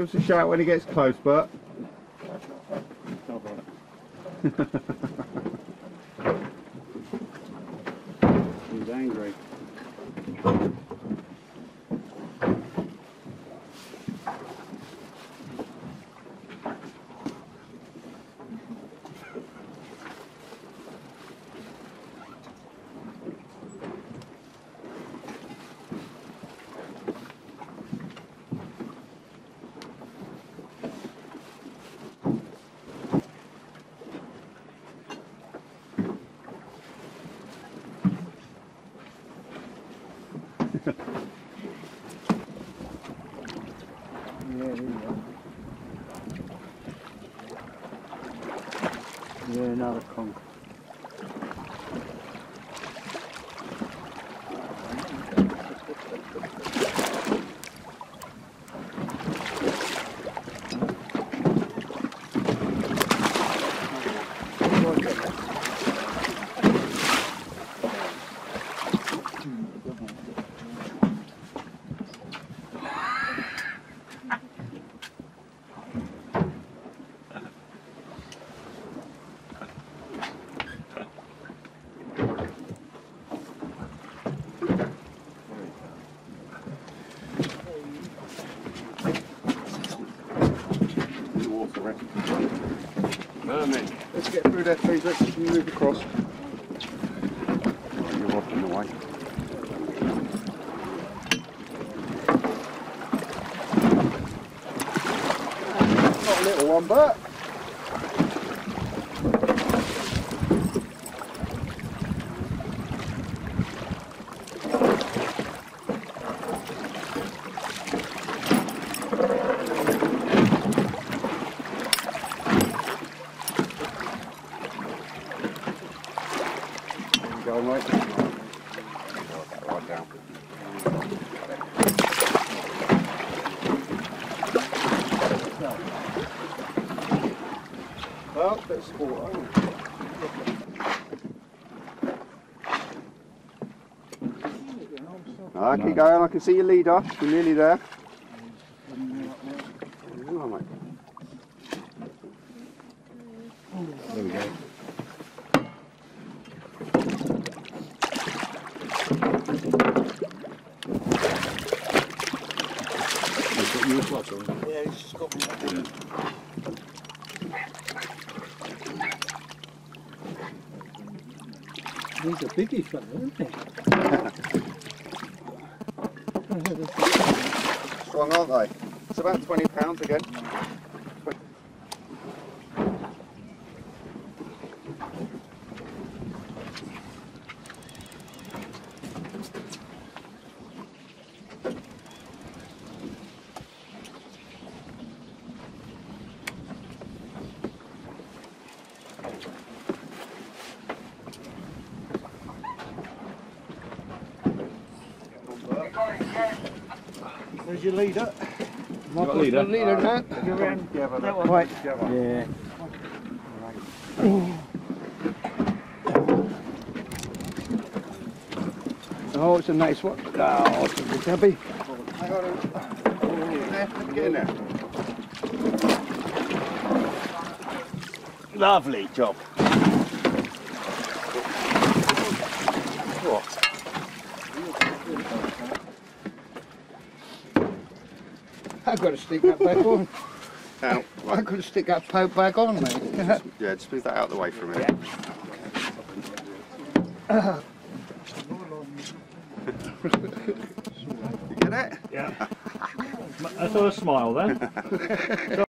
Give us a shout when he gets close, Bert. He's angry. Yeah, there you go. Yeah, another conch. Mermaid. Let's get through there, please. Let's move across. Oh, you're off in the way. Not a little one, but Go, mate. Right down. well, let's sport. Keep going. I can see your leader. You're nearly there. Oh, mate. There we go. Yeah, he's just got me. These are biggish, fella, aren't they? Strong, aren't they? It's about 20 pounds again. There's your leader. Got a leader? Leader now. You're in. That one. Right. Yeah. Oh, it's a nice one. Oh, it's a big Debbie. Hang on. Let me get in there. Lovely job. What? I've got to stick that back on. Out. I've got to stick that poke back on, mate. Yeah, just move that out of the way for a minute. You get it? Yeah. I saw a smile then.